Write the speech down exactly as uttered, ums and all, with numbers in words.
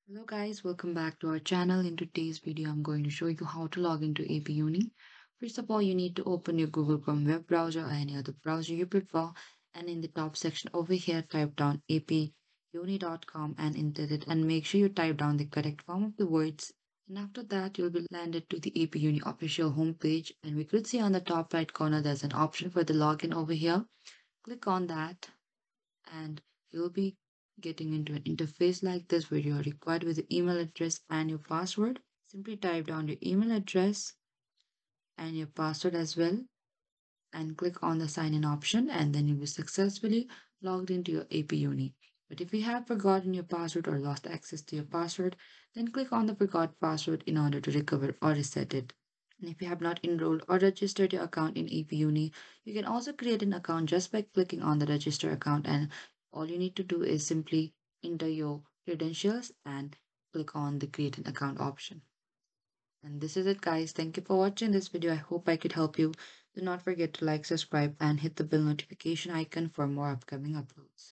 Hello guys, welcome back to our channel. In today's video, I'm going to show you how to log into APEUni. First of all, you need to open your Google Chrome web browser or any other browser you prefer. And in the top section over here, type down a p u n i dot com and enter it. And make sure you type down the correct form of the words. And after that, you'll be landed to the APEUni official homepage. And we could see on the top right corner, there's an option for the login over here. Click on that and you'll be getting into an interface like this where you are required with your email address and your password. Simply type down your email address and your password as well and click on the sign in option and then you'll be successfully logged into your APEUni. But if you have forgotten your password or lost access to your password, then click on the forgot password in order to recover or reset it. And if you have not enrolled or registered your account in APEUni, you can also create an account just by clicking on the register account, and all you need to do is simply enter your credentials and click on the create an account option. And this is it guys. Thank you for watching this video. I hope I could help you. Do not forget to like, subscribe and hit the bell notification icon for more upcoming uploads.